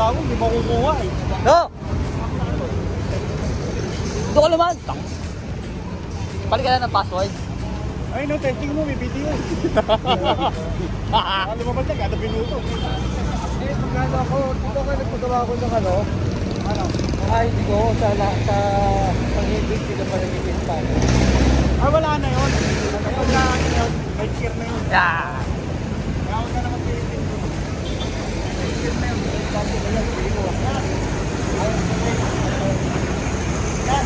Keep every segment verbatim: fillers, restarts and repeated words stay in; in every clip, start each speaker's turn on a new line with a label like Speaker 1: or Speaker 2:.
Speaker 1: gago, hindi makukuha eh.
Speaker 2: No! Ito ka naman! Balik ka na ng password.
Speaker 1: Ay no, testing mo, may video eh. Ano ba ba siya? Kada minuto.
Speaker 3: Eh, magkano ako, dito ko nagpagawa ko ng ano, ano, ay, hindi ko sa, sa pang-ibig, sila pa nagiging pa.
Speaker 1: Ah, wala na yun. Kapag na yun, may cheer na yun.
Speaker 2: Yeah!
Speaker 1: Kaya huwag ka naman pilitin ko. May cheer na yun. Yan.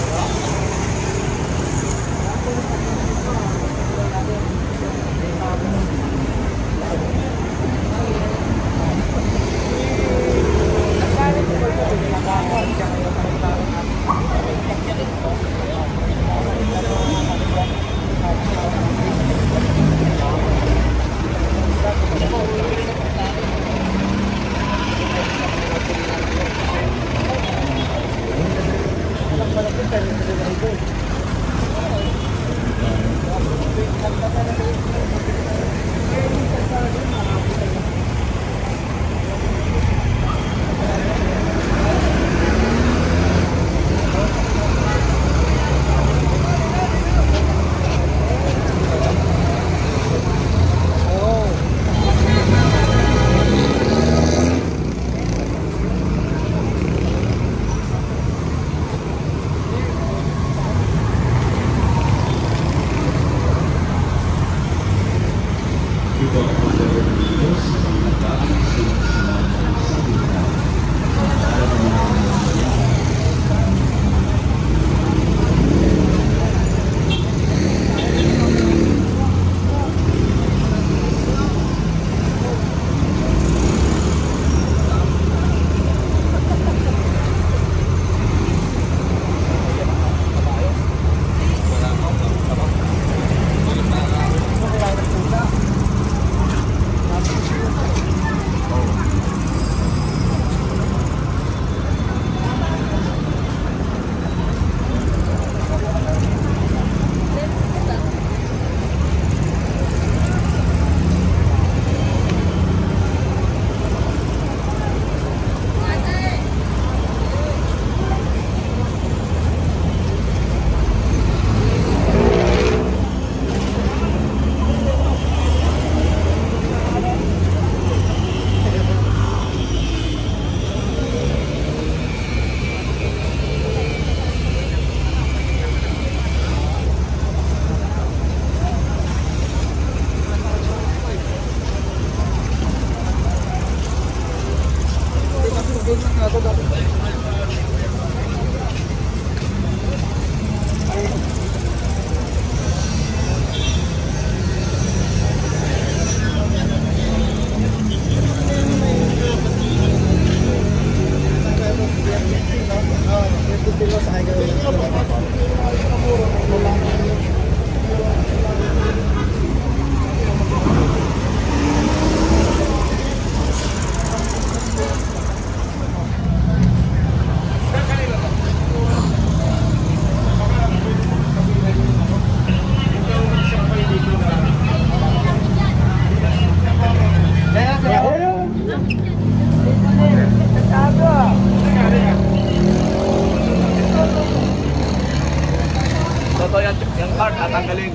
Speaker 1: Toto yan, yung card tatanggalin.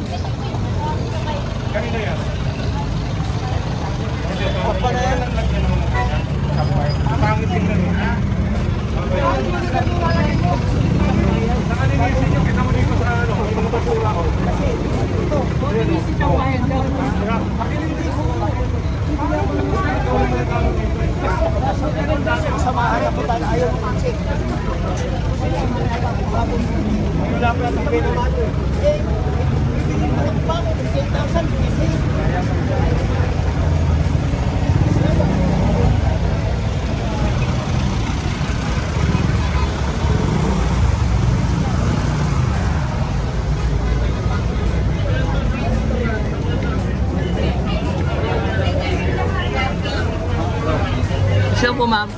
Speaker 1: Kanina yan. Papa na yan. Pangit din lang yun. Nakalinisin nyo, kita mo dito sa ano, mga basura ko. Ito, nakalinisin nyo. Pakilinisin ko. Samahan na po tayo. Ayaw mo kasi. Wala pa natin pwede naman. Eh, hindi mo pa ako. ten thousand.
Speaker 2: Siya po, ma'am.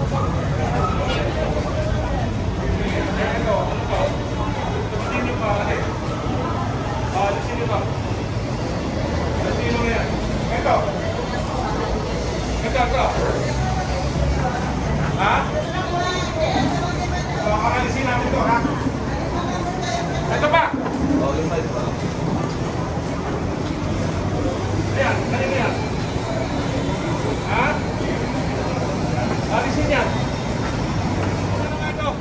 Speaker 1: Sino pa? ito. Ito, ito. Ha? So, kakalisin namin ito, ha? Ito pa. Ayan, kanina yan. Ha? Alisin yan. Ano nga ito?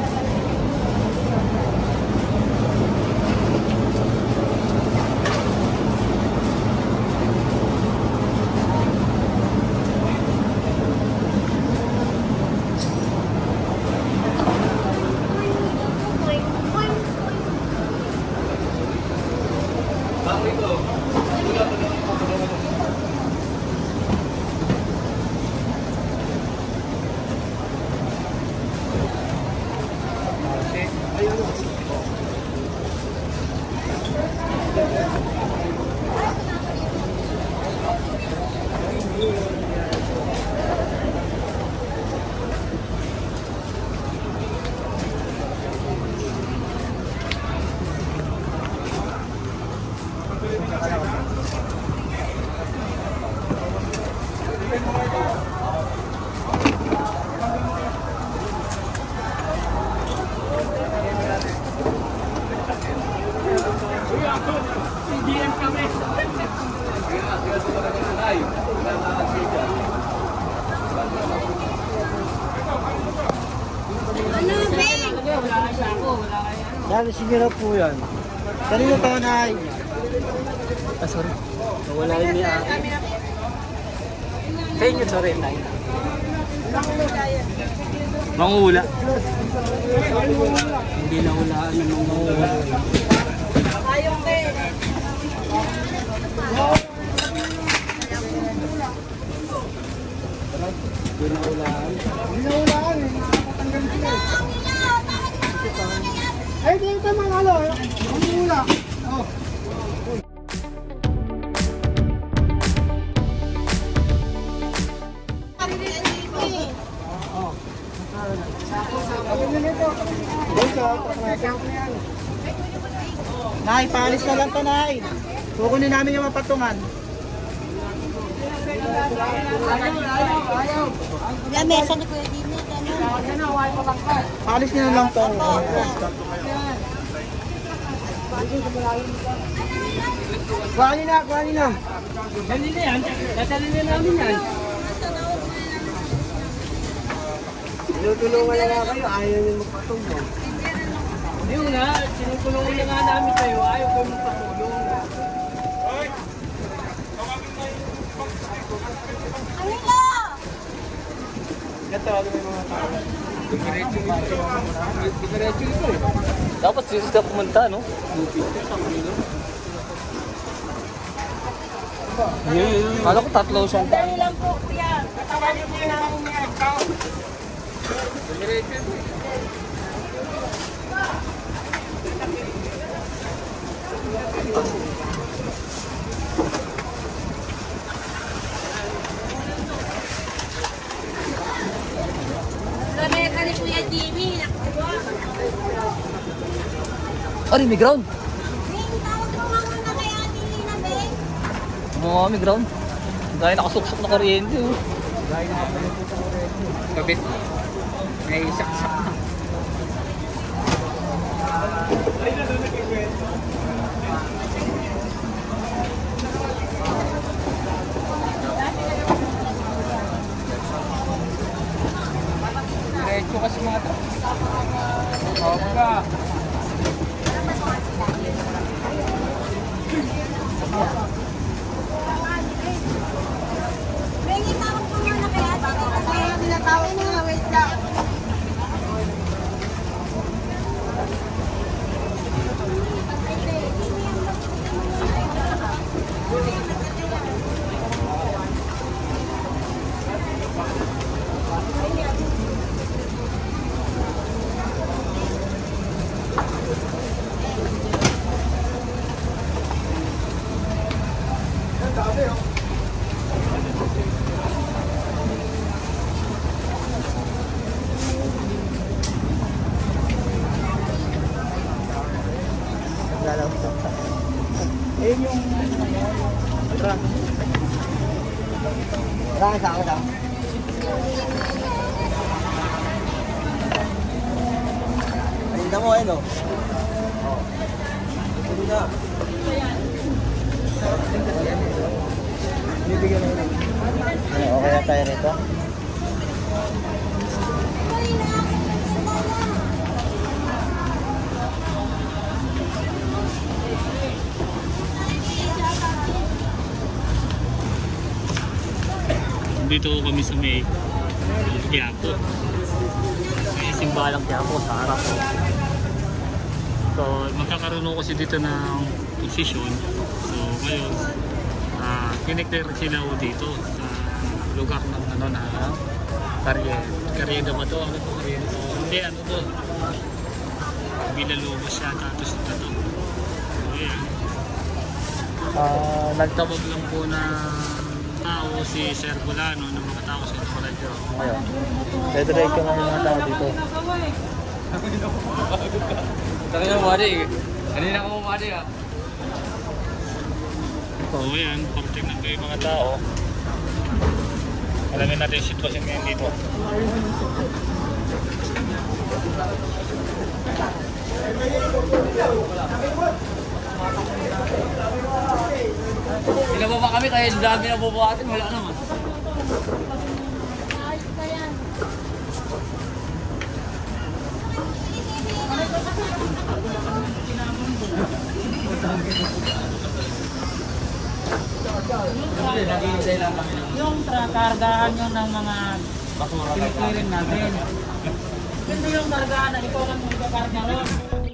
Speaker 3: Nalisin niyo na po yan. Kanino pa na ay?
Speaker 2: Ah, sorry. Nawala yun niya. Sa inyo, sorry. Mangula. Hindi na hulaan ng mangula.
Speaker 4: Ayong be.
Speaker 2: Hindi na hulaan.
Speaker 3: Hindi na ulaan eh. Nakakatanggal sila eh. Ay, dito mga ano. Ang mula. Oh. Nay, paalis na lang to, Nay. Kukunin namin yung mapatungan.
Speaker 4: Yan, mesa ni Kuya Dini.
Speaker 3: Paalis nyo na lang to. Kuhanin na, kuhanin na.
Speaker 2: Dali na yan. Dadali na namin yan.
Speaker 3: Tinutulungan na nga kayo, ayaw nyo magpatulong.
Speaker 2: Hindi nga. Sinutulungan na nga namin kayo. Ayaw kayo magpatulong.
Speaker 4: Anila!
Speaker 3: Ito, ano may mga tao?
Speaker 2: Diretso ito eh. Dapat dito sila pumunta, no? Kala ko tatlo siya.
Speaker 4: Dali lang po, Kuya. Katawagin po namin yan. Lamesa ni Kuya Jimmy.
Speaker 2: Ari, may ground.
Speaker 4: Bing, tawag mo nga muna kay Ate Lina, Bing.
Speaker 2: Oo, may ground. Dahil nakasuksok na kuryente, oh.
Speaker 3: Kabit. May saksak na. Diretso kasi mga ito. Opa.
Speaker 4: Bing, itawag mo muna kay Ate Lina, Bing. Tinatawag mo nga, wait lang.
Speaker 3: Ayun yung... Tra. Marami sa akin, ah. Ayun mo, ayun, oh. Ito na. Bibigyan na yun. Ano, okay na tayo rito?
Speaker 1: Dito kami sa may Quiapo. May simbalang Quiapo sa harap. So, magkakaroon ako kasi dito ng posisyon. So, ngayon, uh, kineclear sila ako dito sa lugar ng ano na Carrier. Carrier ba to? Ano to? Carrier to? Hindi, ano to? Bilalobos siya, tapos ito to. So, ayan. Uh, nagtabag lang po na tao si Sir Bulano ng mga tao sa ito radyo.
Speaker 3: Ngayon, federate ka ng mga tao dito.
Speaker 2: Sabi na mo, Adi. Kanina ko mo, Adi, ah.
Speaker 1: So yan, pag-tignan ko yung mga tao. Alamin natin yung sitwasyon ngayon dito.
Speaker 2: Pinababa kami kaya ang dami na bubuhatin, wala naman.
Speaker 4: Ayos ka yan.
Speaker 2: Naghihintay lang kami ng
Speaker 5: Yung tra- kargahan yun ng mga
Speaker 2: basura.
Speaker 5: pinikirin natin. Hindi yung kargahan na ikaw lang yung karga ron.